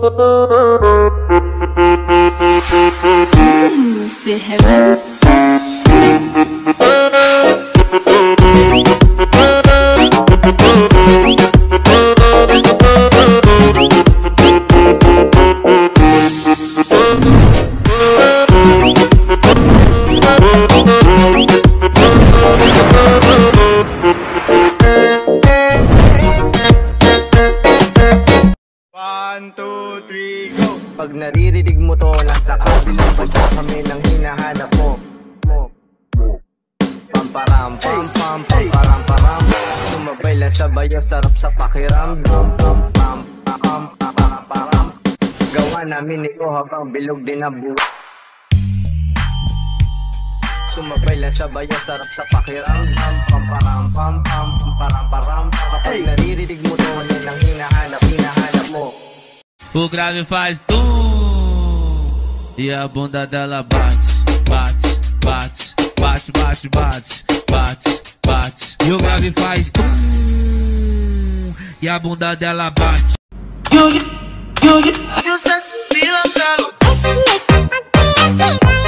C'est heaven. One, two, three, go! Pag naririnig mo to, nasa kabilang banda kami ng hinahanap mo. Pamparam, pam, pam, pamparam, param. Sumabay lang sabay, sarap sa pakiramdam. Pam, pam, pam, pamparam, param. Gawa namin ito habang bilog din ang buhay. Sumabay lang sabay, sarap sa pakiramdam. Pamparam, pam, pam, pamparam, param. Kapag naririnig mo to, yan ang hinahanap mo. O grave faz tum e a bunda dela bate, bate, bate, bate, bate, bate, bate, bate. E o grave faz tum e a bunda dela bate. You